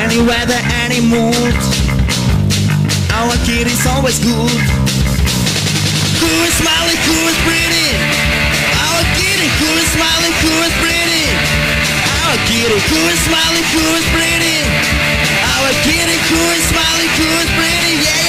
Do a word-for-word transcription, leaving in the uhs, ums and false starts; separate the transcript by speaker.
Speaker 1: Any weather, any mood, our kid is always good. Who is smiling, who is breathing? Our kitty, who is smiling, who is breathing? Our kitty, who is smiling, who is breathing? Our kitty, who is smiling, who is breathing? Yeah.